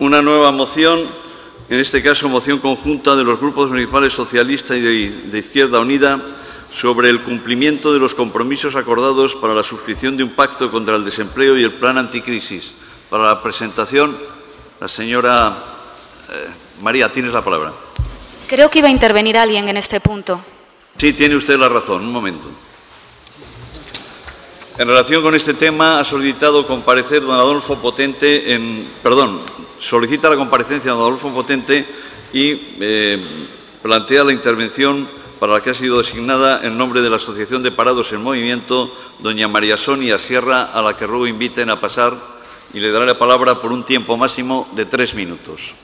una nueva moción, en este caso moción conjunta de los grupos municipales socialista y de Izquierda Unida, sobre el cumplimiento de los compromisos acordados para la suscripción de un pacto contra el desempleo y el plan anticrisis. Para la presentación, la señora María, tienes la palabra. Creo que iba a intervenir alguien en este punto. Sí, tiene usted la razón. Un momento. En relación con este tema, ha solicitado comparecer don Adolfo Potente solicita la comparecencia de don Adolfo Potente y plantea la intervención para la que ha sido designada en nombre de la Asociación de Parados en Movimiento, doña María Sonia Sierra, a la que ruego inviten a pasar y le daré la palabra por un tiempo máximo de 3 minutos.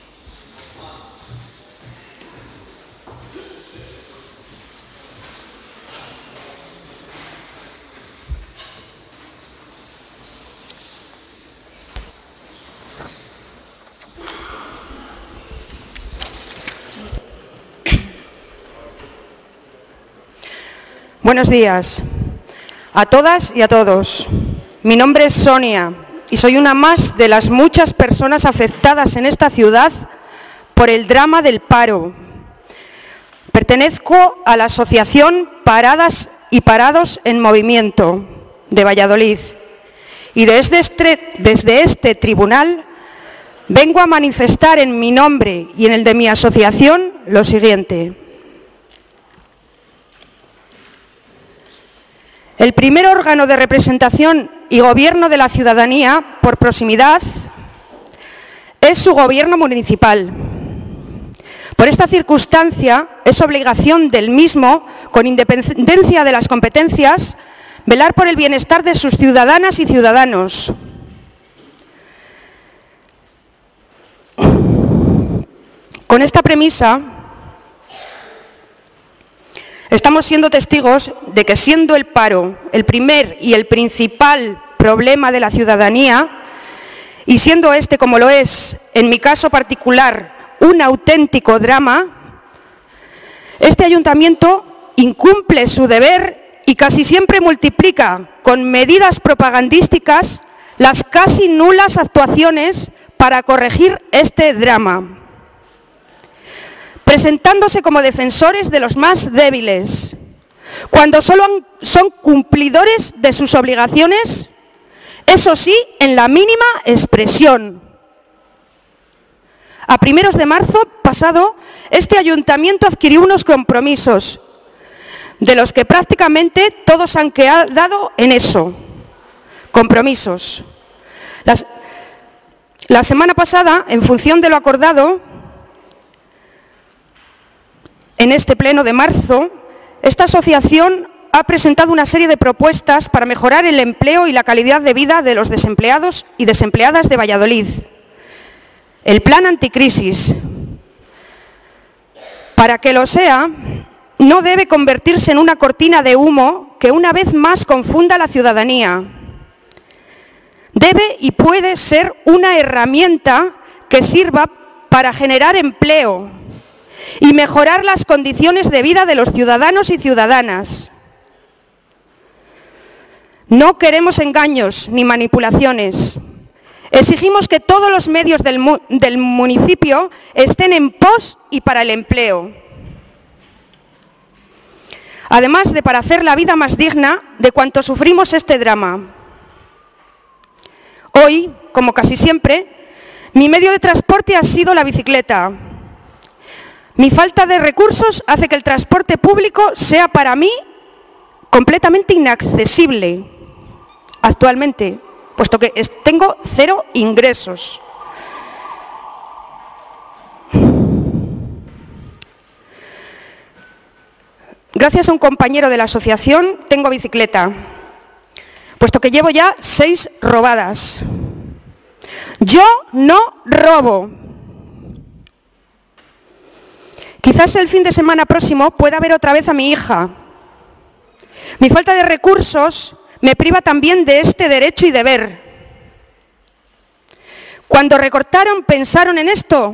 Buenos días a todas y a todos. Mi nombre es Sonia y soy una más de las muchas personas afectadas en esta ciudad por el drama del paro. Pertenezco a la Asociación Paradas y Parados en Movimiento de Valladolid y desde este tribunal vengo a manifestar en mi nombre y en el de mi asociación lo siguiente. El primer órgano de representación y gobierno de la ciudadanía, por proximidad, es su gobierno municipal. Por esta circunstancia, es obligación del mismo, con independencia de las competencias, velar por el bienestar de sus ciudadanas y ciudadanos. Con esta premisa, estamos siendo testigos de que, siendo el paro el primer y el principal problema de la ciudadanía, y siendo este, como lo es, en mi caso particular, un auténtico drama, este ayuntamiento incumple su deber y casi siempre multiplica con medidas propagandísticas las casi nulas actuaciones para corregir este drama, presentándose como defensores de los más débiles, cuando solo son cumplidores de sus obligaciones, eso sí, en la mínima expresión. A primeros de marzo pasado, este ayuntamiento adquirió unos compromisos, de los que prácticamente todos han quedado en eso, compromisos. La semana pasada, en función de lo acordado, en este pleno de marzo, esta asociación ha presentado una serie de propuestas para mejorar el empleo y la calidad de vida de los desempleados y desempleadas de Valladolid. El plan anticrisis. Para que lo sea, no debe convertirse en una cortina de humo que una vez más confunda a la ciudadanía. Debe y puede ser una herramienta que sirva para generar empleo y mejorar las condiciones de vida de los ciudadanos y ciudadanas. No queremos engaños ni manipulaciones. Exigimos que todos los medios del municipio estén en pos y para el empleo. Además de para hacer la vida más digna de cuanto sufrimos este drama. Hoy, como casi siempre, mi medio de transporte ha sido la bicicleta. Mi falta de recursos hace que el transporte público sea para mí completamente inaccesible actualmente, puesto que tengo 0 ingresos. Gracias a un compañero de la asociación tengo bicicleta, puesto que llevo ya 6 robadas. Yo no robo. Quizás el fin de semana próximo pueda ver otra vez a mi hija. Mi falta de recursos me priva también de este derecho y deber. Cuando recortaron, ¿pensaron en esto?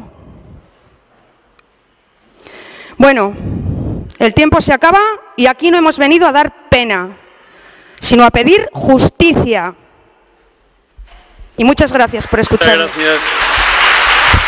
Bueno, el tiempo se acaba y aquí no hemos venido a dar pena, sino a pedir justicia. Y muchas gracias por escuchar. Muchas gracias.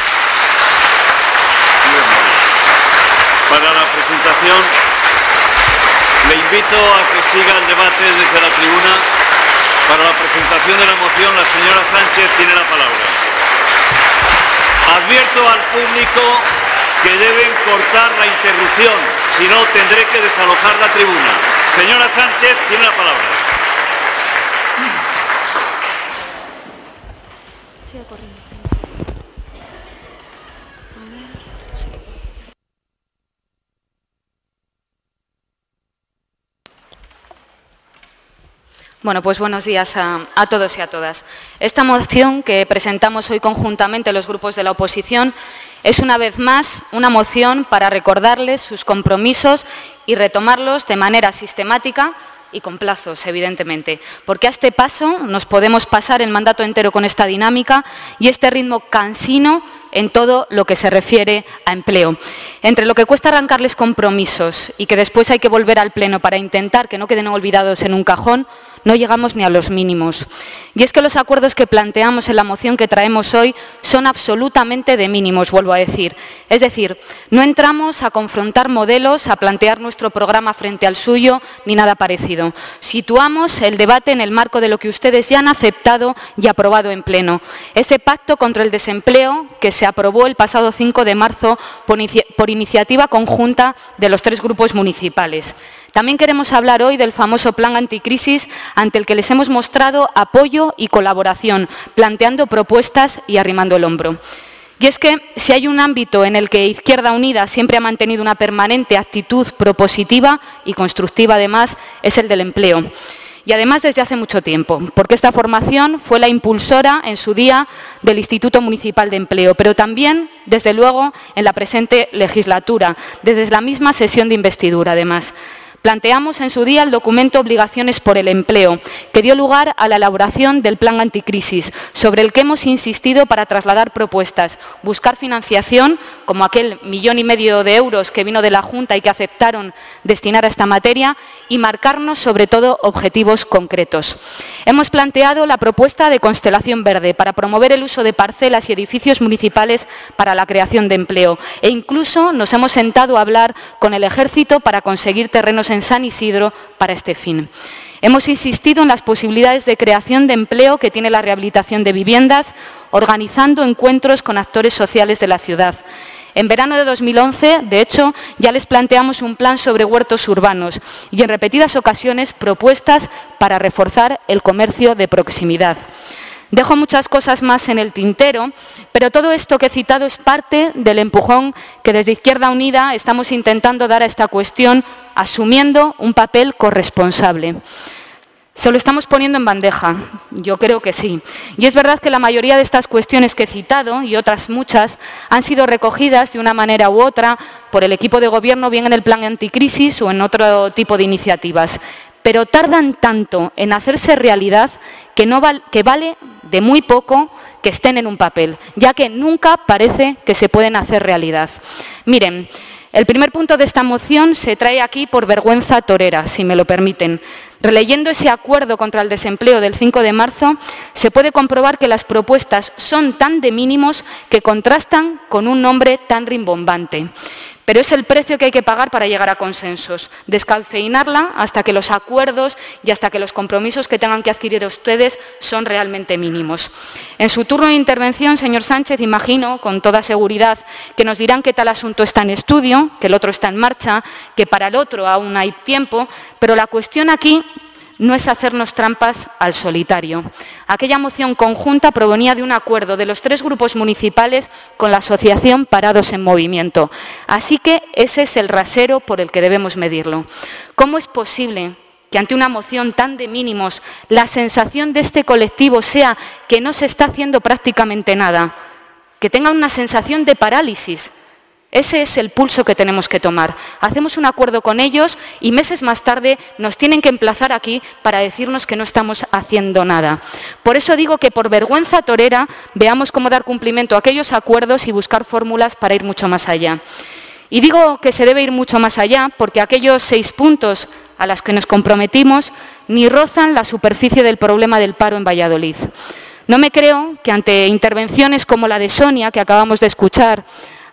moción. Le invito a que siga el debate desde la tribuna. Para la presentación de la moción, la señora Sánchez tiene la palabra. Advierto al público que deben cortar la interrupción, si no tendré que desalojar la tribuna. Señora Sánchez tiene la palabra. Bueno, pues buenos días a todos y a todas. Esta moción que presentamos hoy conjuntamente los grupos de la oposición es una vez más una moción para recordarles sus compromisos y retomarlos de manera sistemática y con plazos, evidentemente, porque a este paso nos podemos pasar el mandato entero con esta dinámica y este ritmo cansino en todo lo que se refiere a empleo. Entre lo que cuesta arrancarles compromisos y que después hay que volver al Pleno para intentar que no queden olvidados en un cajón, no llegamos ni a los mínimos. Y es que los acuerdos que planteamos en la moción que traemos hoy son absolutamente de mínimos, vuelvo a decir. Es decir, no entramos a confrontar modelos, a plantear nuestro programa frente al suyo, ni nada parecido. Situamos el debate en el marco de lo que ustedes ya han aceptado y aprobado en Pleno. Ese pacto contra el desempleo que se aprobó el pasado 5 de marzo por iniciativa conjunta de los 3 grupos municipales. También queremos hablar hoy del famoso plan anticrisis ante el que les hemos mostrado apoyo y colaboración, planteando propuestas y arrimando el hombro. Y es que si hay un ámbito en el que Izquierda Unida siempre ha mantenido una permanente actitud propositiva y constructiva además, es el del empleo. Y además desde hace mucho tiempo, porque esta formación fue la impulsora en su día del Instituto Municipal de Empleo, pero también, desde luego, en la presente legislatura, desde la misma sesión de investidura además. Planteamos en su día el documento Obligaciones por el Empleo, que dio lugar a la elaboración del plan anticrisis, sobre el que hemos insistido para trasladar propuestas, buscar financiación, como aquel 1,5 millones de euros que vino de la Junta y que aceptaron destinar a esta materia, y marcarnos sobre todo objetivos concretos. Hemos planteado la propuesta de Constelación Verde para promover el uso de parcelas y edificios municipales para la creación de empleo, e incluso nos hemos sentado a hablar con el Ejército para conseguir terrenos en San Isidro para este fin. Hemos insistido en las posibilidades de creación de empleo que tiene la rehabilitación de viviendas, organizando encuentros con actores sociales de la ciudad. En verano de 2011, de hecho, ya les planteamos un plan sobre huertos urbanos y en repetidas ocasiones propuestas para reforzar el comercio de proximidad. Dejo muchas cosas más en el tintero, pero todo esto que he citado es parte del empujón que desde Izquierda Unida estamos intentando dar a esta cuestión, asumiendo un papel corresponsable. ¿Se lo estamos poniendo en bandeja? Yo creo que sí. Y es verdad que la mayoría de estas cuestiones que he citado, y otras muchas, han sido recogidas de una manera u otra por el equipo de gobierno, bien en el plan anticrisis o en otro tipo de iniciativas. Pero tardan tanto en hacerse realidad que vale de muy poco que estén en un papel, ya que nunca parece que se pueden hacer realidad. Miren, el primer punto de esta moción se trae aquí por vergüenza torera, si me lo permiten. Releyendo ese acuerdo contra el desempleo del 5 de marzo, se puede comprobar que las propuestas son tan de mínimos que contrastan con un nombre tan rimbombante. Pero es el precio que hay que pagar para llegar a consensos, descafeinarla hasta que los acuerdos y hasta que los compromisos que tengan que adquirir ustedes son realmente mínimos. En su turno de intervención, señor Sánchez, imagino con toda seguridad que nos dirán que tal asunto está en estudio, que el otro está en marcha, que para el otro aún hay tiempo, pero la cuestión aquí no es hacernos trampas al solitario. Aquella moción conjunta provenía de un acuerdo de los 3 grupos municipales con la asociación Parados en Movimiento. Así que ese es el rasero por el que debemos medirlo. ¿Cómo es posible que ante una moción tan de mínimos la sensación de este colectivo sea que no se está haciendo prácticamente nada? Que tengan una sensación de parálisis. Ese es el pulso que tenemos que tomar. Hacemos un acuerdo con ellos y meses más tarde nos tienen que emplazar aquí para decirnos que no estamos haciendo nada. Por eso digo que por vergüenza torera veamos cómo dar cumplimiento a aquellos acuerdos y buscar fórmulas para ir mucho más allá. Y digo que se debe ir mucho más allá porque aquellos 6 puntos a los que nos comprometimos ni rozan la superficie del problema del paro en Valladolid. No me creo que ante intervenciones como la de Sonia, que acabamos de escuchar,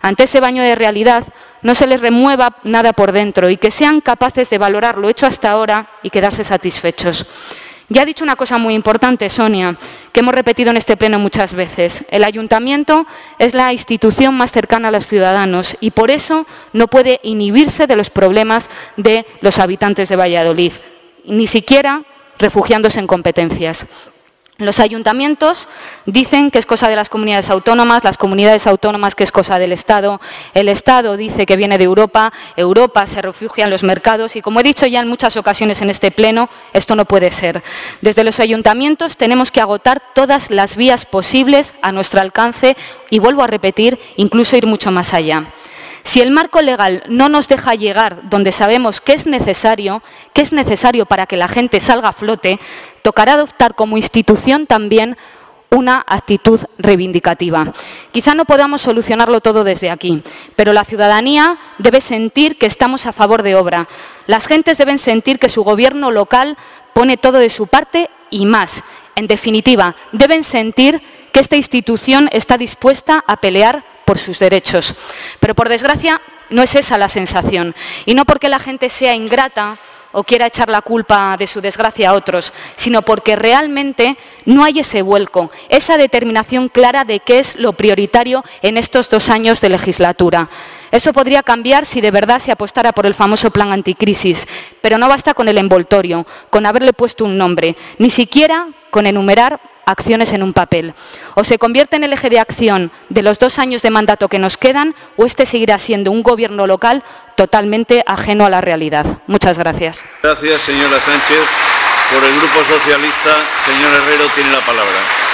ante ese baño de realidad, no se les remueva nada por dentro y que sean capaces de valorar lo hecho hasta ahora y quedarse satisfechos. Ya ha dicho una cosa muy importante, Sonia, que hemos repetido en este pleno muchas veces. El ayuntamiento es la institución más cercana a los ciudadanos y por eso no puede inhibirse de los problemas de los habitantes de Valladolid, ni siquiera refugiándose en competencias. Los ayuntamientos dicen que es cosa de las comunidades autónomas que es cosa del Estado, el Estado dice que viene de Europa, Europa se refugia en los mercados y, como he dicho ya en muchas ocasiones en este pleno, esto no puede ser. Desde los ayuntamientos tenemos que agotar todas las vías posibles a nuestro alcance y, vuelvo a repetir, incluso ir mucho más allá. Si el marco legal no nos deja llegar donde sabemos que es necesario para que la gente salga a flote, tocará adoptar como institución también una actitud reivindicativa. Quizá no podamos solucionarlo todo desde aquí, pero la ciudadanía debe sentir que estamos a favor de obra. Las gentes deben sentir que su gobierno local pone todo de su parte y más. En definitiva, deben sentir que esta institución está dispuesta a pelear por sus derechos. Pero, por desgracia, no es esa la sensación. Y no porque la gente sea ingrata o quiera echar la culpa de su desgracia a otros, sino porque realmente no hay ese vuelco, esa determinación clara de qué es lo prioritario en estos 2 años de legislatura. Eso podría cambiar si de verdad se apostara por el famoso plan anticrisis, pero no basta con el envoltorio, con haberle puesto un nombre, ni siquiera con enumerar acciones en un papel. O se convierte en el eje de acción de los 2 años de mandato que nos quedan, o este seguirá siendo un gobierno local totalmente ajeno a la realidad. Muchas gracias. Gracias, señora Sánchez. Por el Grupo Socialista, señor Herrero tiene la palabra.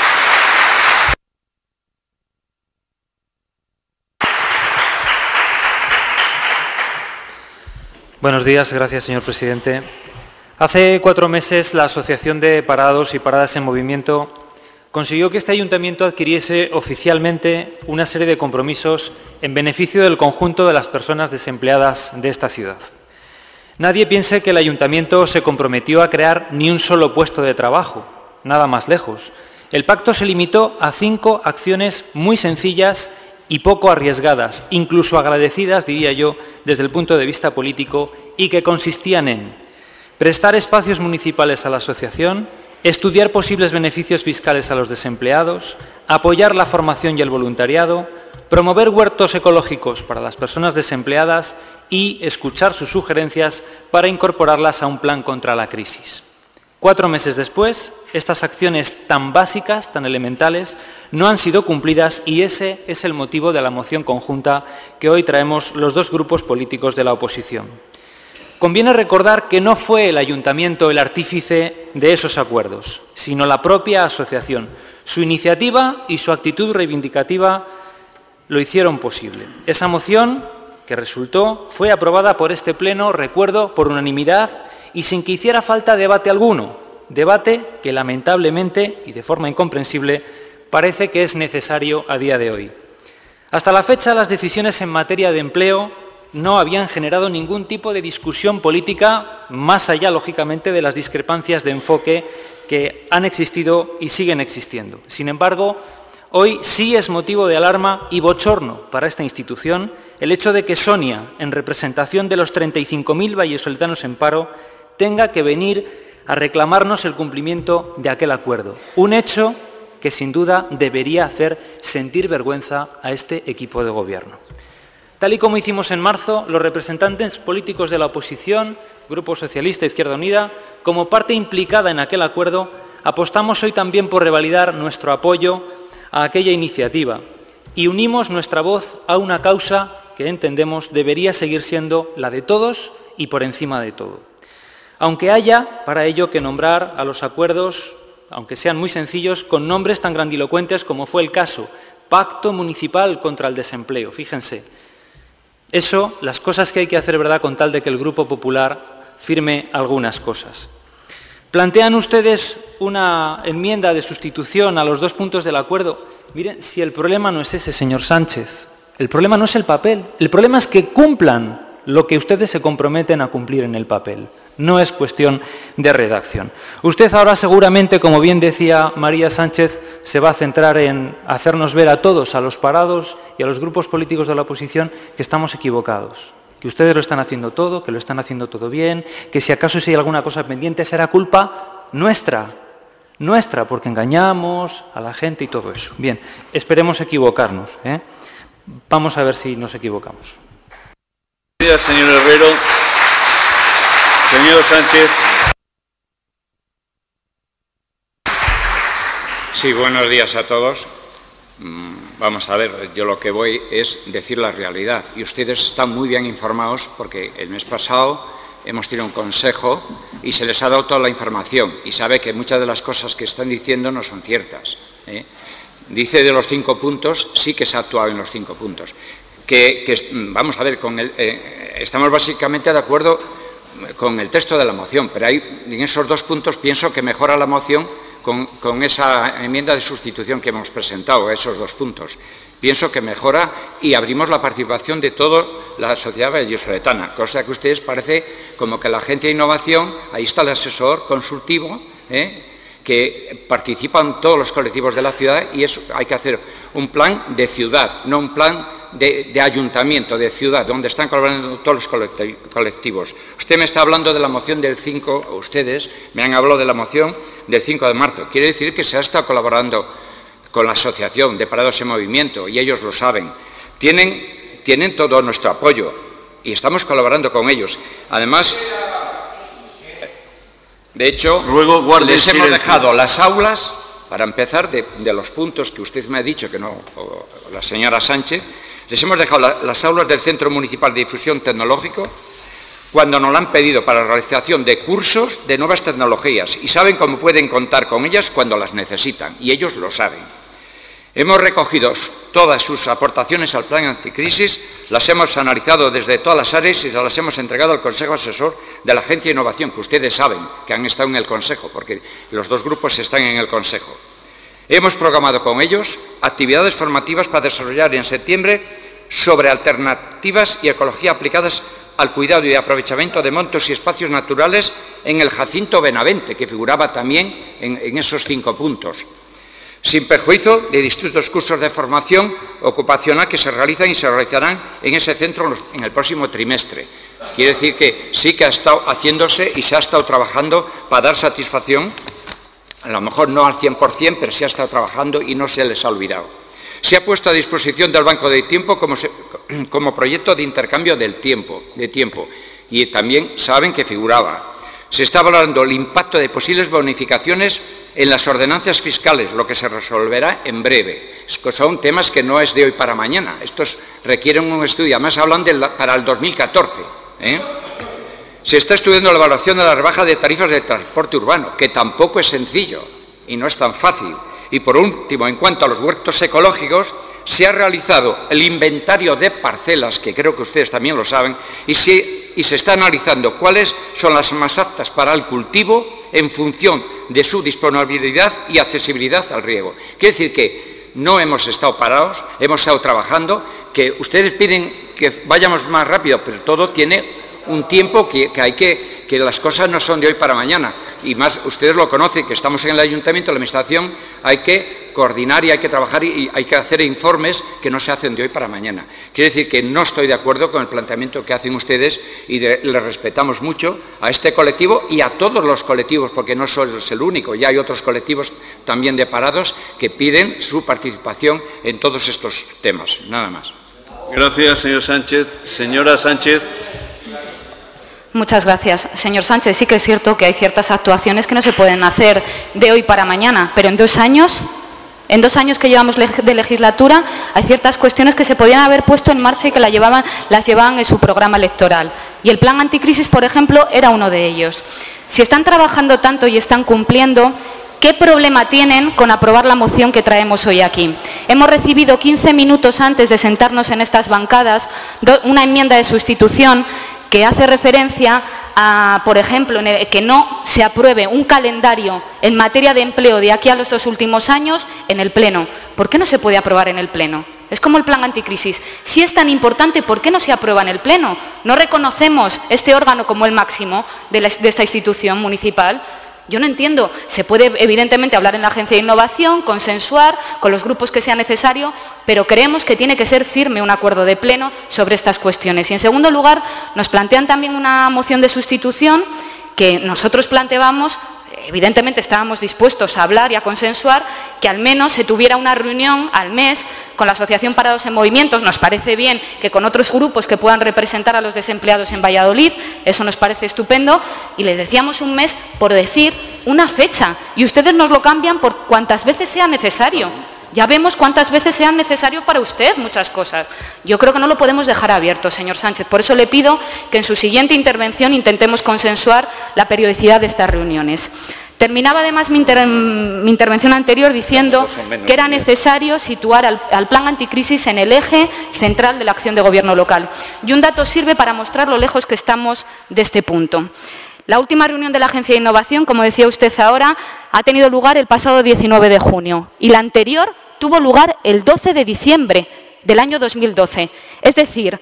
Buenos días, gracias, señor presidente. Hace 4 meses la Asociación de Parados y Paradas en Movimiento consiguió que este ayuntamiento adquiriese oficialmente una serie de compromisos en beneficio del conjunto de las personas desempleadas de esta ciudad. Nadie piense que el ayuntamiento se comprometió a crear ni un solo puesto de trabajo, nada más lejos. El pacto se limitó a 5 acciones muy sencillas y poco arriesgadas, incluso agradecidas, diría yo, desde el punto de vista político, y que consistían en prestar espacios municipales a la asociación, estudiar posibles beneficios fiscales a los desempleados, apoyar la formación y el voluntariado, promover huertos ecológicos para las personas desempleadas y escuchar sus sugerencias para incorporarlas a un plan contra la crisis. 4 meses después, estas acciones tan básicas, tan elementales, no han sido cumplidas y ese es el motivo de la moción conjunta que hoy traemos los 2 grupos políticos de la oposición. Conviene recordar que no fue el ayuntamiento el artífice de esos acuerdos, sino la propia asociación. Su iniciativa y su actitud reivindicativa lo hicieron posible. Esa moción que resultó fue aprobada por este pleno, recuerdo, por unanimidad y sin que hiciera falta debate alguno. Debate que lamentablemente y de forma incomprensible parece que es necesario a día de hoy. Hasta la fecha las decisiones en materia de empleo no habían generado ningún tipo de discusión política, más allá, lógicamente, de las discrepancias de enfoque que han existido y siguen existiendo. Sin embargo, hoy sí es motivo de alarma y bochorno para esta institución el hecho de que Sonia, en representación de los 35.000 vallesoletanos en paro, tenga que venir a reclamarnos el cumplimiento de aquel acuerdo. Un hecho que, sin duda, debería hacer sentir vergüenza a este equipo de gobierno. Tal y como hicimos en marzo, los representantes políticos de la oposición, Grupo Socialista, Izquierda Unida, como parte implicada en aquel acuerdo, apostamos hoy también por revalidar nuestro apoyo a aquella iniciativa y unimos nuestra voz a una causa que entendemos debería seguir siendo la de todos y por encima de todo. Aunque haya para ello que nombrar a los acuerdos, aunque sean muy sencillos, con nombres tan grandilocuentes como fue el caso, Pacto Municipal contra el Desempleo, fíjense. Eso, las cosas que hay que hacer, ¿verdad?, con tal de que el Grupo Popular firme algunas cosas. Plantean ustedes una enmienda de sustitución a los 2 puntos del acuerdo. Miren, si el problema no es ese, señor Sánchez, el problema no es el papel, el problema es que cumplan lo que ustedes se comprometen a cumplir en el papel. No es cuestión de redacción. Usted ahora seguramente, como bien decía María Sánchez, se va a centrar en hacernos ver a todos, a los parados y a los grupos políticos de la oposición, que estamos equivocados, que ustedes lo están haciendo todo, que lo están haciendo todo bien, que si acaso hay alguna cosa pendiente será culpa nuestra, porque engañamos a la gente y todo eso. Bien, esperemos equivocarnos, ¿eh? Vamos a ver si nos equivocamos. Gracias, señor Herrero. Señor Sánchez. Sí, buenos días a todos. Vamos a ver, yo lo que voy es decir la realidad. Y ustedes están muy bien informados porque el mes pasado hemos tenido un consejo y se les ha dado toda la información. Y sabe que muchas de las cosas que están diciendo no son ciertas, ¿eh? Dice de los 5 puntos, sí que se ha actuado en los 5 puntos. Vamos a ver, estamos básicamente de acuerdo con el texto de la moción, pero en esos 2 puntos pienso que mejora la moción con esa enmienda de sustitución que hemos presentado, esos 2 puntos. Pienso que mejora y abrimos la participación de toda la sociedad vallisoletana, cosa que a ustedes parece como que la Agencia de Innovación, ahí está el asesor consultivo, que participan todos los colectivos de la ciudad y eso hay que hacer un plan de ciudad, no un plan de ayuntamiento, de ciudad, donde están colaborando todos los colectivos. Usted me está hablando de la moción del 5, ustedes me han hablado de la moción del 5 de marzo. Quiere decir que se ha estado colaborando con la Asociación de Parados en Movimiento y ellos lo saben. Tienen todo nuestro apoyo y estamos colaborando con ellos. Además, de hecho, les hemos dejado las aulas, para empezar, de los puntos que usted me ha dicho, que no, o la señora Sánchez, les hemos dejado las aulas del Centro Municipal de Difusión Tecnológico cuando nos lo han pedido para la realización de cursos de nuevas tecnologías y saben cómo pueden contar con ellas cuando las necesitan, y ellos lo saben. Hemos recogido todas sus aportaciones al plan anticrisis, las hemos analizado desde todas las áreas y las hemos entregado al Consejo Asesor de la Agencia de Innovación, que ustedes saben que han estado en el Consejo, porque los 2 grupos están en el Consejo. Hemos programado con ellos actividades formativas para desarrollar en septiembre sobre alternativas y ecología aplicadas al cuidado y aprovechamiento de montes y espacios naturales en el Jacinto Benavente, que figuraba también en esos 5 puntos. Sin perjuicio de distintos cursos de formación ocupacional que se realizan y se realizarán en ese centro en el próximo trimestre. Quiere decir que sí que ha estado haciéndose y se ha estado trabajando para dar satisfacción, a lo mejor no al 100%, pero se ha estado trabajando y no se les ha olvidado. Se ha puesto a disposición del Banco de Tiempo como proyecto de intercambio de tiempo, y también saben que figuraba. Se está valorando el impacto de posibles bonificaciones en las ordenanzas fiscales, lo que se resolverá en breve. Son temas que no es de hoy para mañana, estos requieren un estudio, además hablan para el 2014. Se está estudiando la evaluación de la rebaja de tarifas de transporte urbano, que tampoco es sencillo y no es tan fácil. Y por último, en cuanto a los huertos ecológicos, se ha realizado el inventario de parcelas, que creo que ustedes también lo saben, y se está analizando cuáles son las más aptas para el cultivo en función de su disponibilidad y accesibilidad al riego. Quiere decir que no hemos estado parados, hemos estado trabajando, que ustedes piden que vayamos más rápido, pero todo tiene un tiempo que las cosas no son de hoy para mañana. Y más, ustedes lo conocen, que estamos en el Ayuntamiento, la Administración, hay que coordinar y hay que trabajar y hay que hacer informes que no se hacen de hoy para mañana. Quiere decir que no estoy de acuerdo con el planteamiento que hacen ustedes y les respetamos mucho a este colectivo y a todos los colectivos, porque no solo es el único, ya hay otros colectivos también de parados que piden su participación en todos estos temas. Nada más. Gracias, señor Sánchez. Señora Sánchez. Muchas gracias. Señor Sánchez, sí que es cierto que hay ciertas actuaciones que no se pueden hacer de hoy para mañana, pero en 2 años que llevamos de legislatura, hay ciertas cuestiones que se podían haber puesto en marcha y que las llevaban en su programa electoral. Y el plan anticrisis, por ejemplo, era uno de ellos. Si están trabajando tanto y están cumpliendo, ¿qué problema tienen con aprobar la moción que traemos hoy aquí? Hemos recibido 15 minutos antes de sentarnos en estas bancadas una enmienda de sustitución que hace referencia a, por ejemplo, que no se apruebe un calendario en materia de empleo de aquí a los 2 últimos años en el Pleno. ¿Por qué no se puede aprobar en el Pleno? Es como el plan anticrisis. Si es tan importante, ¿por qué no se aprueba en el Pleno? ¿No reconocemos este órgano como el máximo de esta institución municipal? Yo no entiendo. Se puede, evidentemente, hablar en la Agencia de Innovación, consensuar con los grupos que sea necesario, pero creemos que tiene que ser firme un acuerdo de Pleno sobre estas cuestiones. Y, en segundo lugar, nos plantean también una moción de sustitución que nosotros planteábamos. Evidentemente estábamos dispuestos a hablar y a consensuar que al menos se tuviera una reunión al mes con la Asociación Parados en Movimientos. Nos parece bien que con otros grupos que puedan representar a los desempleados en Valladolid, eso nos parece estupendo, y les decíamos un mes por decir una fecha, y ustedes nos lo cambian por cuantas veces sea necesario. Ya vemos cuántas veces sean necesarios para usted muchas cosas. Yo creo que no lo podemos dejar abierto, señor Sánchez. Por eso le pido que en su siguiente intervención intentemos consensuar la periodicidad de estas reuniones. Terminaba además mi intervención anterior diciendo que era necesario situar al plan anticrisis en el eje central de la acción de gobierno local. Y un dato sirve para mostrar lo lejos que estamos de este punto. La última reunión de la Agencia de Innovación, como decía usted ahora, ha tenido lugar el pasado 19 de junio y la anterior tuvo lugar el 12 de diciembre del año 2012. Es decir,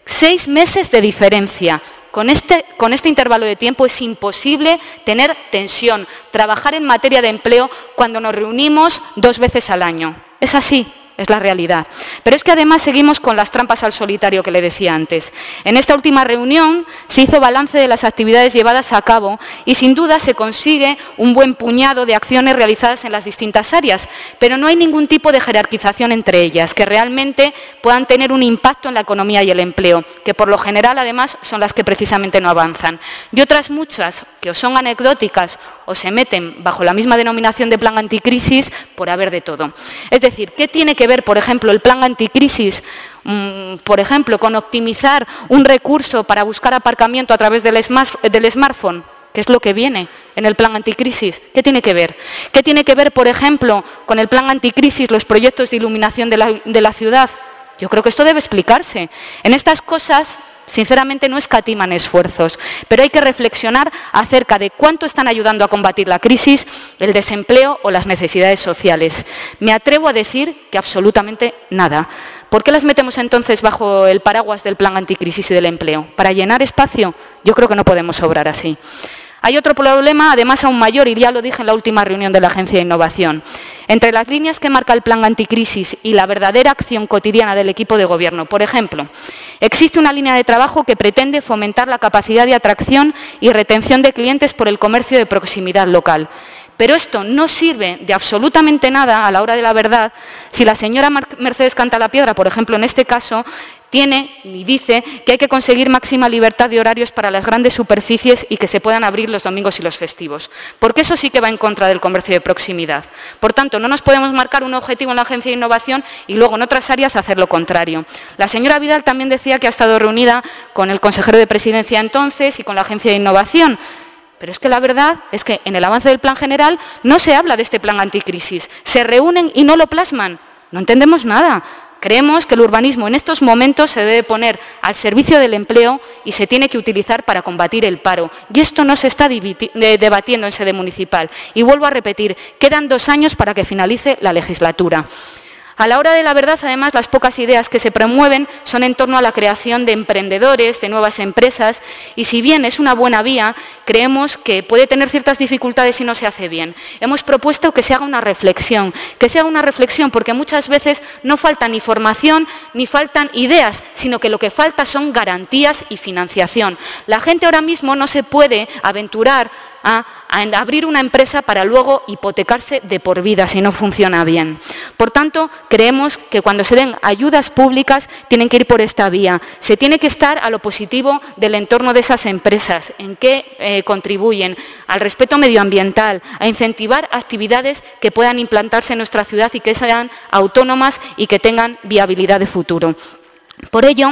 6 meses de diferencia. Con este intervalo de tiempo es imposible tener tensión, trabajar en materia de empleo cuando nos reunimos 2 veces al año. Es así. Es la realidad. Pero es que además seguimos con las trampas al solitario que le decía antes. En esta última reunión se hizo balance de las actividades llevadas a cabo y sin duda se consigue un buen puñado de acciones realizadas en las distintas áreas, pero no hay ningún tipo de jerarquización entre ellas que realmente puedan tener un impacto en la economía y el empleo, que por lo general además son las que precisamente no avanzan. Y otras muchas que o son anecdóticas o se meten bajo la misma denominación de plan anticrisis por haber de todo. Es decir, ¿qué tiene que ver, por ejemplo, el plan anticrisis, por ejemplo, con optimizar un recurso para buscar aparcamiento a través del smartphone? ¿Qué es lo que viene en el plan anticrisis? ¿Qué tiene que ver? ¿Qué tiene que ver, por ejemplo, con el plan anticrisis los proyectos de iluminación de la ciudad? Yo creo que esto debe explicarse. En estas cosas, sinceramente, no escatiman esfuerzos, pero hay que reflexionar acerca de cuánto están ayudando a combatir la crisis, el desempleo o las necesidades sociales. Me atrevo a decir que absolutamente nada. ¿Por qué las metemos entonces bajo el paraguas del plan anticrisis y del empleo? ¿Para llenar espacio? Yo creo que no podemos obrar así. Hay otro problema, además aún mayor, y ya lo dije en la última reunión de la Agencia de Innovación. Entre las líneas que marca el plan anticrisis y la verdadera acción cotidiana del equipo de gobierno, por ejemplo, existe una línea de trabajo que pretende fomentar la capacidad de atracción y retención de clientes por el comercio de proximidad local. Pero esto no sirve de absolutamente nada a la hora de la verdad si la señora Mercedes Cantalapiedra, por ejemplo, en este caso, tiene y dice que hay que conseguir máxima libertad de horarios para las grandes superficies y que se puedan abrir los domingos y los festivos. Porque eso sí que va en contra del comercio de proximidad. Por tanto, no nos podemos marcar un objetivo en la Agencia de Innovación y luego en otras áreas hacer lo contrario. La señora Vidal también decía que ha estado reunida con el consejero de Presidencia entonces y con la Agencia de Innovación. Pero es que la verdad es que en el avance del plan general no se habla de este plan anticrisis. Se reúnen y no lo plasman. No entendemos nada. Creemos que el urbanismo en estos momentos se debe poner al servicio del empleo y se tiene que utilizar para combatir el paro. Y esto no se está debatiendo en sede municipal. Y vuelvo a repetir, quedan 2 años para que finalice la legislatura. A la hora de la verdad, además, las pocas ideas que se promueven son en torno a la creación de emprendedores, de nuevas empresas, y si bien es una buena vía, creemos que puede tener ciertas dificultades si no se hace bien. Hemos propuesto que se haga una reflexión, porque muchas veces no falta ni formación ni faltan ideas, sino que lo que falta son garantías y financiación. La gente ahora mismo no se puede aventurar a abrir una empresa para luego hipotecarse de por vida si no funciona bien. Por tanto, creemos que cuando se den ayudas públicas tienen que ir por esta vía. Se tiene que estar a lo positivo del entorno de esas empresas, en qué contribuyen, al respeto medioambiental, a incentivar actividades que puedan implantarse en nuestra ciudad y que sean autónomas y que tengan viabilidad de futuro. Por ello,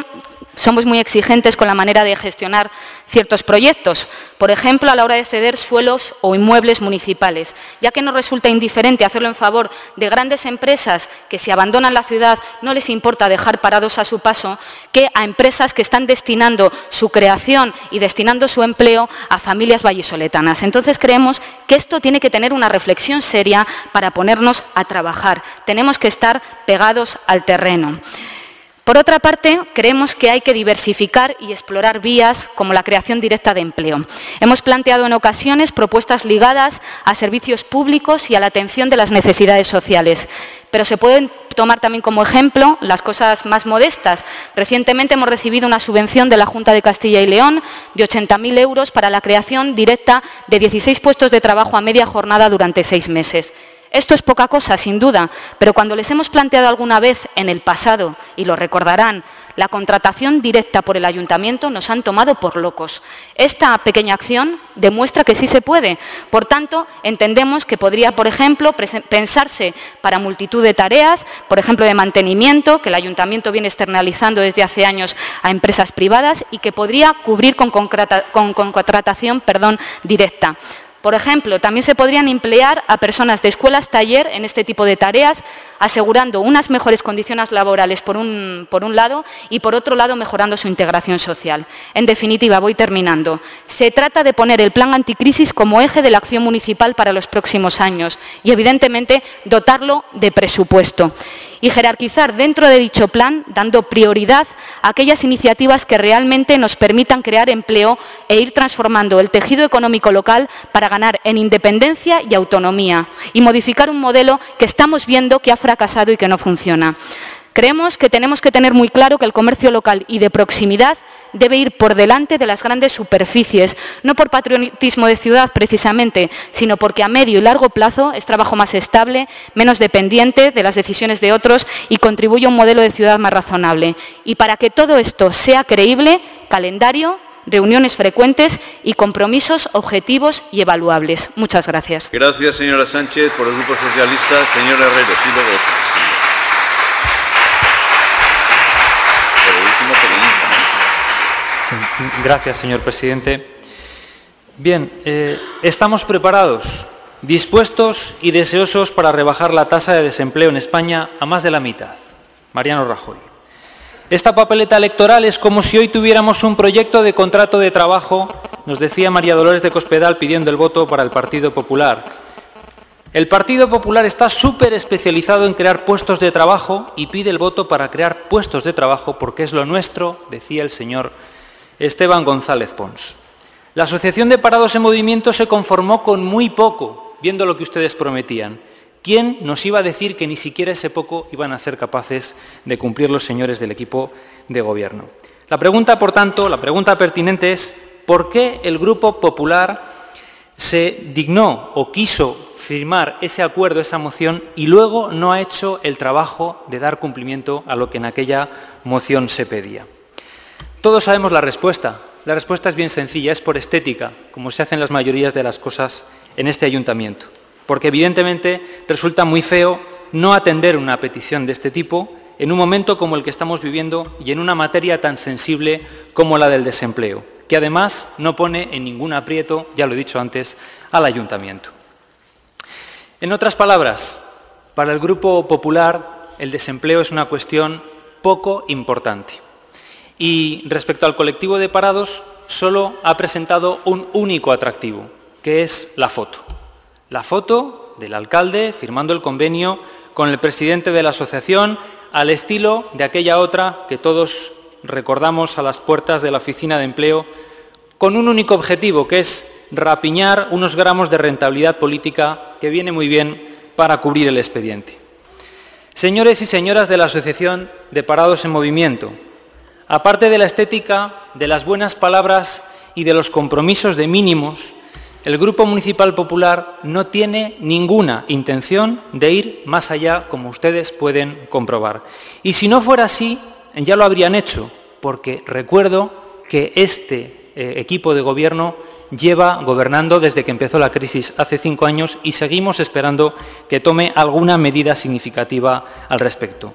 somos muy exigentes con la manera de gestionar ciertos proyectos, por ejemplo, a la hora de ceder suelos o inmuebles municipales, ya que nos resulta indiferente hacerlo en favor de grandes empresas que, si abandonan la ciudad, no les importa dejar parados a su paso, que a empresas que están destinando su creación y destinando su empleo a familias vallisoletanas. Entonces, creemos que esto tiene que tener una reflexión seria para ponernos a trabajar. Tenemos que estar pegados al terreno. Por otra parte, creemos que hay que diversificar y explorar vías como la creación directa de empleo. Hemos planteado en ocasiones propuestas ligadas a servicios públicos y a la atención de las necesidades sociales, pero se pueden tomar también como ejemplo las cosas más modestas. Recientemente hemos recibido una subvención de la Junta de Castilla y León de 80.000 euros para la creación directa de 16 puestos de trabajo a media jornada durante 6 meses. Esto es poca cosa, sin duda, pero cuando les hemos planteado alguna vez en el pasado, y lo recordarán, la contratación directa por el ayuntamiento, nos han tomado por locos. Esta pequeña acción demuestra que sí se puede. Por tanto, entendemos que podría, por ejemplo, pensarse para multitud de tareas, por ejemplo, de mantenimiento, que el ayuntamiento viene externalizando desde hace años a empresas privadas y que podría cubrir con contratación directa. Por ejemplo, también se podrían emplear a personas de escuelas taller en este tipo de tareas, asegurando unas mejores condiciones laborales por un lado y por otro lado mejorando su integración social. En definitiva, voy terminando. Se trata de poner el plan anticrisis como eje de la acción municipal para los próximos años y, evidentemente, dotarlo de presupuesto. Y jerarquizar dentro de dicho plan, dando prioridad a aquellas iniciativas que realmente nos permitan crear empleo e ir transformando el tejido económico local para ganar en independencia y autonomía y modificar un modelo que estamos viendo que ha fracasado y que no funciona. Creemos que tenemos que tener muy claro que el comercio local y de proximidad debe ir por delante de las grandes superficies, no por patriotismo de ciudad precisamente, sino porque a medio y largo plazo es trabajo más estable, menos dependiente de las decisiones de otros y contribuye a un modelo de ciudad más razonable. Y para que todo esto sea creíble, calendario, reuniones frecuentes y compromisos objetivos y evaluables. Muchas gracias. Gracias, señora Sánchez. Por el Grupo Socialista, señor Herrero. Gracias, señor presidente. Bien, estamos preparados, dispuestos y deseosos para rebajar la tasa de desempleo en España a más de la mitad. Mariano Rajoy. Esta papeleta electoral es como si hoy tuviéramos un proyecto de contrato de trabajo, nos decía María Dolores de Cospedal pidiendo el voto para el Partido Popular. El Partido Popular está súper especializado en crear puestos de trabajo y pide el voto para crear puestos de trabajo porque es lo nuestro, decía el señor Esteban González Pons. La Asociación de Parados en Movimiento se conformó con muy poco, viendo lo que ustedes prometían. ¿Quién nos iba a decir que ni siquiera ese poco iban a ser capaces de cumplir los señores del equipo de gobierno? La pregunta, por tanto, la pregunta pertinente es ¿por qué el Grupo Popular se dignó o quiso firmar ese acuerdo, esa moción, y luego no ha hecho el trabajo de dar cumplimiento a lo que en aquella moción se pedía? Todos sabemos la respuesta. La respuesta es bien sencilla, es por estética, como se hacen las mayorías de las cosas en este ayuntamiento. Porque evidentemente resulta muy feo no atender una petición de este tipo en un momento como el que estamos viviendo y en una materia tan sensible como la del desempleo, que además no pone en ningún aprieto, ya lo he dicho antes, al ayuntamiento. En otras palabras, para el Grupo Popular el desempleo es una cuestión poco importante. Y respecto al colectivo de parados, solo ha presentado un único atractivo, que es la foto. La foto del alcalde firmando el convenio con el presidente de la asociación al estilo de aquella otra que todos recordamos a las puertas de la oficina de empleo, con un único objetivo, que es rapiñar unos gramos de rentabilidad política que viene muy bien para cubrir el expediente. Señores y señoras de la Asociación de Parados en Movimiento, aparte de la estética, de las buenas palabras y de los compromisos de mínimos, el Grupo Municipal Popular no tiene ninguna intención de ir más allá, como ustedes pueden comprobar. Y si no fuera así, ya lo habrían hecho, porque recuerdo que este equipo de gobierno lleva gobernando desde que empezó la crisis hace 5 años y seguimos esperando que tome alguna medida significativa al respecto.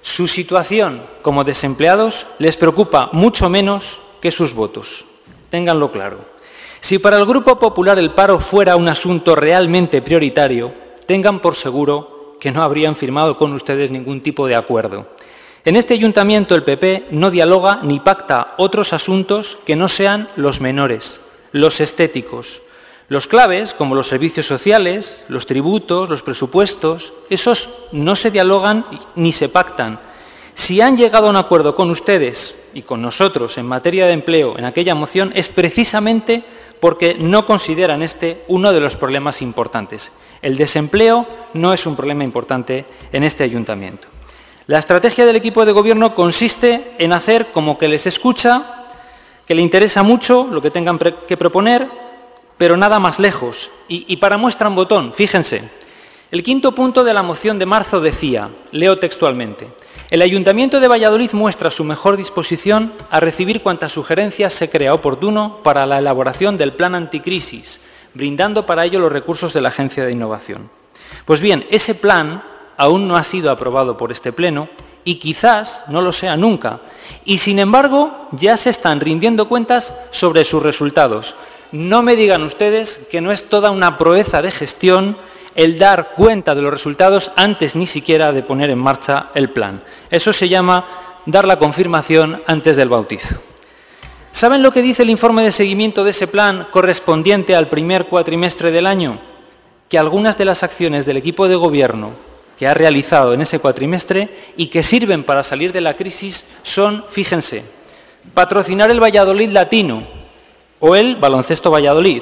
Su situación como desempleados les preocupa mucho menos que sus votos. Ténganlo claro. Si para el Grupo Popular el paro fuera un asunto realmente prioritario, tengan por seguro que no habrían firmado con ustedes ningún tipo de acuerdo. En este ayuntamiento el PP no dialoga ni pacta otros asuntos que no sean los menores, los estéticos. Los claves, como los servicios sociales, los tributos, los presupuestos, esos no se dialogan ni se pactan. Si han llegado a un acuerdo con ustedes y con nosotros en materia de empleo en aquella moción, es precisamente porque no consideran este uno de los problemas importantes. El desempleo no es un problema importante en este ayuntamiento. La estrategia del equipo de gobierno consiste en hacer como que les escucha, que le interesa mucho lo que tengan que proponer, pero nada más lejos. Y para muestra un botón, fíjense, el quinto punto de la moción de marzo decía, leo textualmente, el Ayuntamiento de Valladolid muestra su mejor disposición a recibir cuantas sugerencias se crea oportuno para la elaboración del plan anticrisis, brindando para ello los recursos de la Agencia de Innovación. Pues bien, ese plan aún no ha sido aprobado por este Pleno y quizás no lo sea nunca. Y sin embargo, ya se están rindiendo cuentas sobre sus resultados. No me digan ustedes que no es toda una proeza de gestión el dar cuenta de los resultados antes ni siquiera de poner en marcha el plan. Eso se llama dar la confirmación antes del bautizo. ¿Saben lo que dice el informe de seguimiento de ese plan correspondiente al primer cuatrimestre del año? Que algunas de las acciones del equipo de gobierno que ha realizado en ese cuatrimestre y que sirven para salir de la crisis son, fíjense, patrocinar el Valladolid Latino o el Baloncesto Valladolid,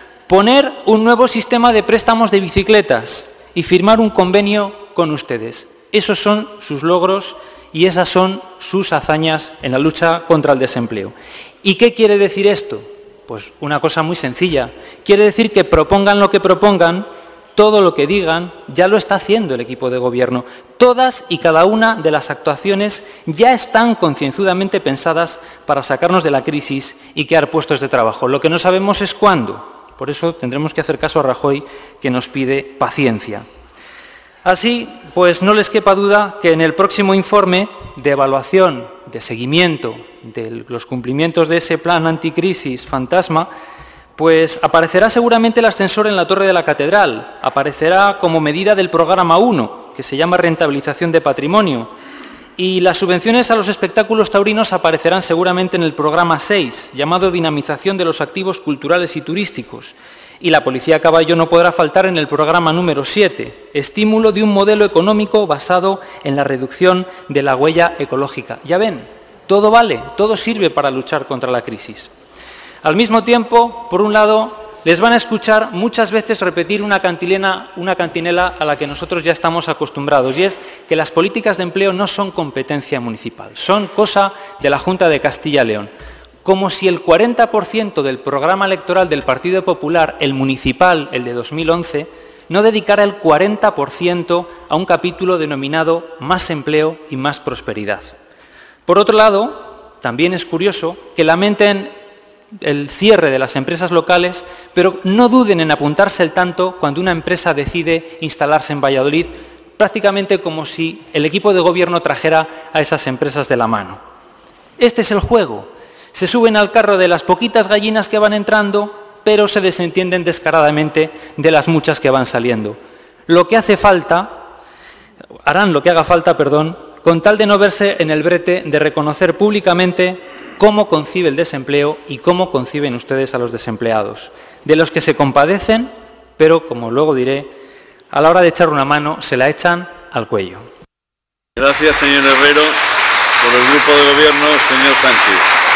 poner un nuevo sistema de préstamos de bicicletas y firmar un convenio con ustedes. Esos son sus logros y esas son sus hazañas en la lucha contra el desempleo. ¿Y qué quiere decir esto? Pues una cosa muy sencilla. Quiere decir que propongan lo que propongan, todo lo que digan ya lo está haciendo el equipo de gobierno. Todas y cada una de las actuaciones ya están concienzudamente pensadas para sacarnos de la crisis y crear puestos de trabajo. Lo que no sabemos es cuándo. Por eso tendremos que hacer caso a Rajoy, que nos pide paciencia. Así, pues no les quepa duda que en el próximo informe de evaluación, de seguimiento de los cumplimientos de ese plan anticrisis fantasma, pues aparecerá seguramente el ascensor en la Torre de la Catedral, aparecerá como medida del programa 1, que se llama rentabilización de patrimonio, y las subvenciones a los espectáculos taurinos aparecerán seguramente en el programa 6, llamado dinamización de los activos culturales y turísticos, y la policía a caballo no podrá faltar en el programa número 7, estímulo de un modelo económico basado en la reducción de la huella ecológica. Ya ven, todo vale, todo sirve para luchar contra la crisis. Al mismo tiempo, por un lado, les van a escuchar muchas veces repetir una cantinela a la que nosotros ya estamos acostumbrados, y es que las políticas de empleo no son competencia municipal, son cosa de la Junta de Castilla y León. Como si el 40% del programa electoral del Partido Popular, el municipal, el de 2011, no dedicara el 40% a un capítulo denominado Más empleo y más prosperidad. Por otro lado, también es curioso que lamenten el cierre de las empresas locales, pero no duden en apuntarse el tanto cuando una empresa decide instalarse en Valladolid, prácticamente como si el equipo de gobierno trajera a esas empresas de la mano. Este es el juego. Se suben al carro de las poquitas gallinas que van entrando, pero se desentienden descaradamente de las muchas que van saliendo. Harán lo que haga falta, con tal de no verse en el brete de reconocer públicamente cómo concibe el desempleo y cómo conciben ustedes a los desempleados, de los que se compadecen, pero, como luego diré, a la hora de echar una mano se la echan al cuello. Gracias, señor Herrero. Por el Grupo de Gobierno, señor Sánchez.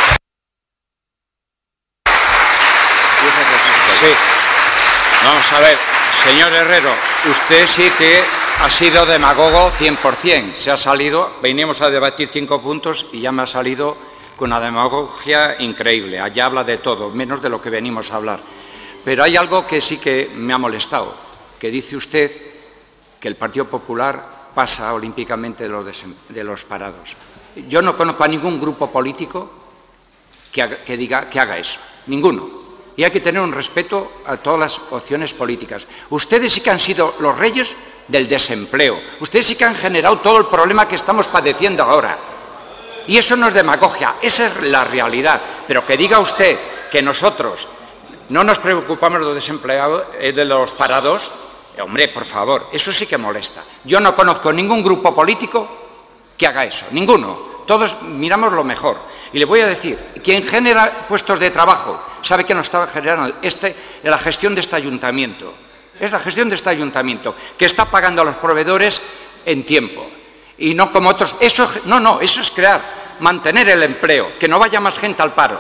Sí. Vamos a ver, señor Herrero, usted sí que ha sido demagogo 100%. Se ha salido, venimos a debatir 5 puntos y ya me ha salido con una demagogia increíble. Allá habla de todo, menos de lo que venimos a hablar. Pero hay algo que sí que me ha molestado, que dice usted que el Partido Popular pasa olímpicamente de los parados. Yo no conozco a ningún grupo político que haga eso, ninguno. Y hay que tener un respeto a todas las opciones políticas. Ustedes sí que han sido los reyes del desempleo. Ustedes sí que han generado todo el problema que estamos padeciendo ahora. Y eso no es demagogia, esa es la realidad. Pero que diga usted que nosotros no nos preocupamos de los desempleados, de los parados, hombre, por favor, eso sí que molesta. Yo no conozco ningún grupo político que haga eso, ninguno. Todos miramos lo mejor. Y le voy a decir, quien genera puestos de trabajo sabe que no estaba generando la gestión de este ayuntamiento. Es la gestión de este ayuntamiento, que está pagando a los proveedores en tiempo. Y no como otros. Eso es crear, mantener el empleo, que no vaya más gente al paro.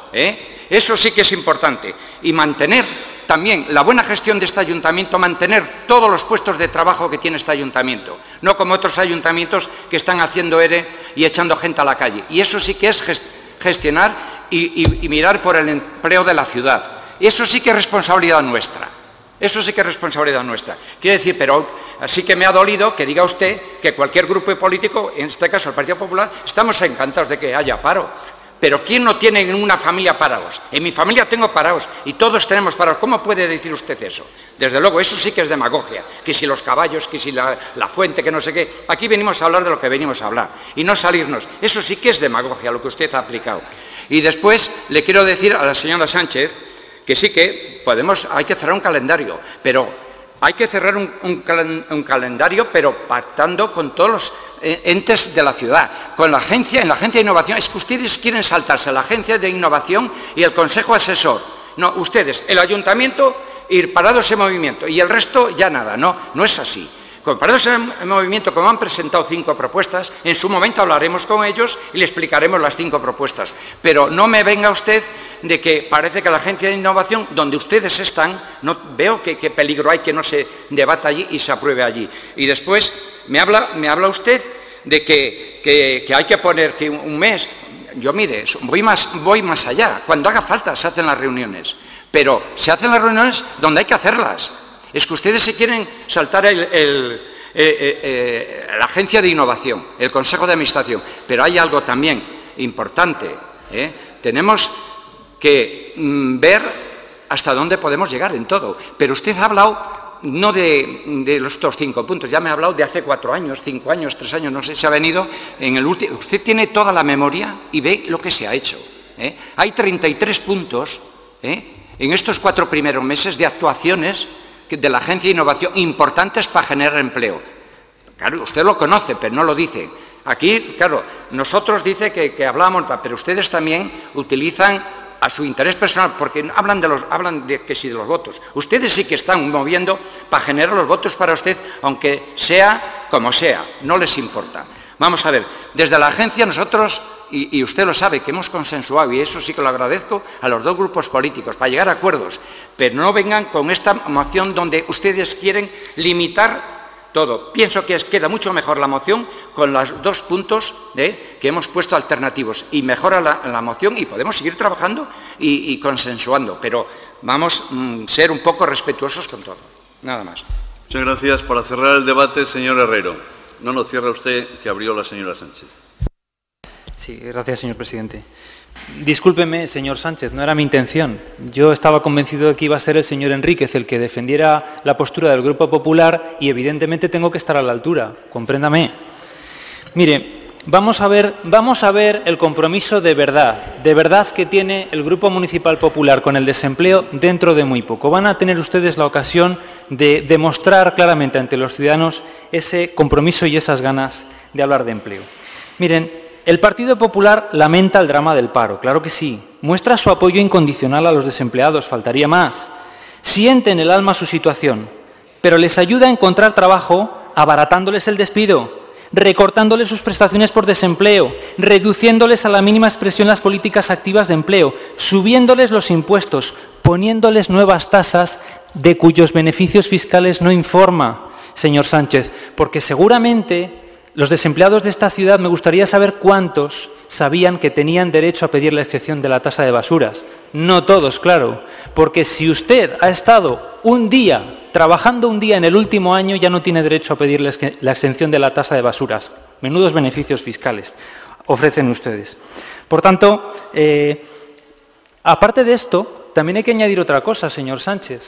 Eso sí que es importante. Y mantener también la buena gestión de este ayuntamiento, mantener todos los puestos de trabajo que tiene este ayuntamiento. No como otros ayuntamientos que están haciendo ERE y echando gente a la calle. Y eso sí que es gestionar y mirar por el empleo de la ciudad. Eso sí que es responsabilidad nuestra. Eso sí que es responsabilidad nuestra. Quiere decir, pero sí que me ha dolido que diga usted que cualquier grupo político, en este caso el Partido Popular, estamos encantados de que haya paro. Pero ¿quién no tiene en una familia parados? En mi familia tengo parados y todos tenemos parados. ¿Cómo puede decir usted eso? Desde luego, eso sí que es demagogia. Que si los caballos, que si la fuente, que no sé qué. Aquí venimos a hablar de lo que venimos a hablar y no salirnos. Eso sí que es demagogia, lo que usted ha aplicado. Y después le quiero decir a la señora Sánchez que sí que hay que cerrar un calendario, pero hay que cerrar un calendario, pero pactando con todos los entes de la ciudad, con la agencia, en la agencia de innovación. Es que ustedes quieren saltarse la agencia de innovación y el consejo asesor. No, ustedes, el ayuntamiento, ir parados en movimiento y el resto ya nada. No es así. Con Parados en Movimiento, como han presentado 5 propuestas, en su momento hablaremos con ellos y le explicaremos las 5 propuestas. Pero no me venga usted de que parece que la Agencia de Innovación, donde ustedes están, no veo qué peligro hay que no se debata allí y se apruebe allí. Y después me habla usted de que hay que poner que un mes. Yo, mire, voy más allá. Cuando haga falta se hacen las reuniones. Pero se hacen las reuniones donde hay que hacerlas. Es que ustedes se quieren saltar la Agencia de Innovación, el Consejo de Administración. Pero hay algo también importante. Tenemos que ver hasta dónde podemos llegar en todo. Pero usted ha hablado no de estos 5 puntos, ya me ha hablado de hace 4 años, 5 años, 3 años, no sé, se ha venido en el último. Usted tiene toda la memoria y ve lo que se ha hecho. Hay 33 puntos en estos 4 primeros meses de actuaciones de la Agencia de Innovación importantes para generar empleo. Claro, usted lo conoce, pero no lo dice. Aquí, claro, nosotros dice que hablamos, pero ustedes también utilizan a su interés personal, porque hablan de que sí de los votos. Ustedes sí que están moviendo para generar los votos para usted, aunque sea como sea, no les importa. Vamos a ver, desde la agencia nosotros, y usted lo sabe, que hemos consensuado, y eso sí que lo agradezco a los 2 grupos políticos, para llegar a acuerdos, pero no vengan con esta moción donde ustedes quieren limitar todo. Pienso que queda mucho mejor la moción con los 2 puntos que hemos puesto alternativos, y mejora la moción y podemos seguir trabajando y consensuando, pero vamos a ser un poco respetuosos con todo. Nada más. Muchas gracias. Para cerrar el debate, señor Herrero. No lo cierra usted, que abrió la señora Sánchez. Sí, gracias, señor presidente. Discúlpeme, señor Sánchez, no era mi intención. Yo estaba convencido de que iba a ser el señor Enríquez el que defendiera la postura del Grupo Popular y evidentemente tengo que estar a la altura, compréndame. Mire, vamos a ver el compromiso de verdad que tiene el Grupo Municipal Popular con el desempleo dentro de muy poco. Van a tener ustedes la ocasión de demostrar claramente ante los ciudadanos ese compromiso y esas ganas de hablar de empleo. Miren, el Partido Popular lamenta el drama del paro, claro que sí. Muestra su apoyo incondicional a los desempleados, faltaría más. Siente en el alma su situación, pero les ayuda a encontrar trabajo abaratándoles el despido, recortándoles sus prestaciones por desempleo, reduciéndoles a la mínima expresión las políticas activas de empleo, subiéndoles los impuestos, poniéndoles nuevas tasas de cuyos beneficios fiscales no informa, señor Sánchez, porque seguramente los desempleados de esta ciudad, me gustaría saber cuántos sabían que tenían derecho a pedir la excepción de la tasa de basuras. No todos, claro, porque si usted ha estado trabajando un día en el último año, ya no tiene derecho a pedir la exención de la tasa de basuras. Menudos beneficios fiscales ofrecen ustedes. Por tanto, aparte de esto, también hay que añadir otra cosa, señor Sánchez.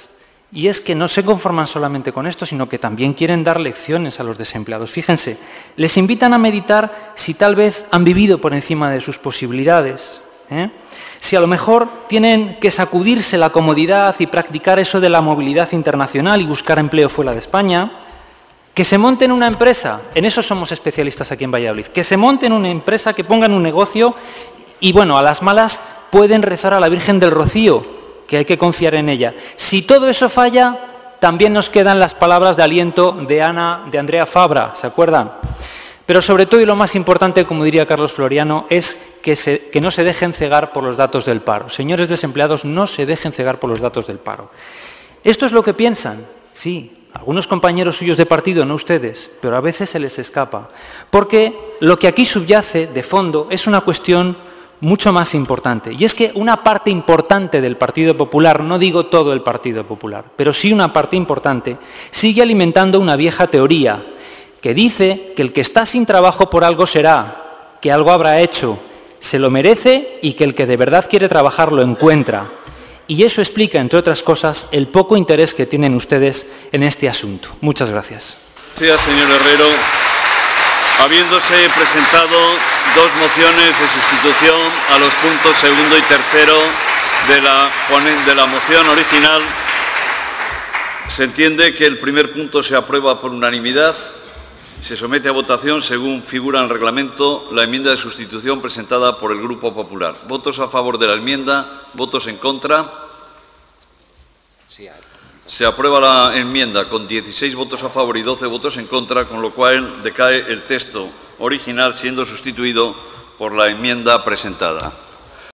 Y es que no se conforman solamente con esto, sino que también quieren dar lecciones a los desempleados. Fíjense, les invitan a meditar si tal vez han vivido por encima de sus posibilidades, si a lo mejor tienen que sacudirse la comodidad y practicar eso de la movilidad internacional y buscar empleo fuera de España, que se monten una empresa, en eso somos especialistas aquí en Valladolid, que se monten una empresa, que pongan un negocio y, bueno, a las malas pueden rezar a la Virgen del Rocío, que hay que confiar en ella. Si todo eso falla, también nos quedan las palabras de aliento de Andrea Fabra, ¿se acuerdan? Pero sobre todo, y lo más importante, como diría Carlos Floriano, es que no se dejen cegar por los datos del paro. Señores desempleados, no se dejen cegar por los datos del paro. ¿Esto es lo que piensan? Sí, algunos compañeros suyos de partido, no ustedes, pero a veces se les escapa. Porque lo que aquí subyace, de fondo, es una cuestión mucho más importante. Y es que una parte importante del Partido Popular, no digo todo el Partido Popular, pero sí una parte importante, sigue alimentando una vieja teoría que dice que el que está sin trabajo por algo será, que algo habrá hecho, se lo merece y que el que de verdad quiere trabajar lo encuentra. Y eso explica, entre otras cosas, el poco interés que tienen ustedes en este asunto. Muchas gracias. Gracias, señor Herrero. Habiéndose presentado dos mociones de sustitución a los puntos segundo y tercero de la moción original, se entiende que el primer punto se aprueba por unanimidad. Se somete a votación, según figura en el reglamento, la enmienda de sustitución presentada por el Grupo Popular. ¿Votos a favor de la enmienda? ¿Votos en contra? Se aprueba la enmienda con 16 votos a favor y 12 votos en contra, con lo cual decae el texto original, siendo sustituido por la enmienda presentada.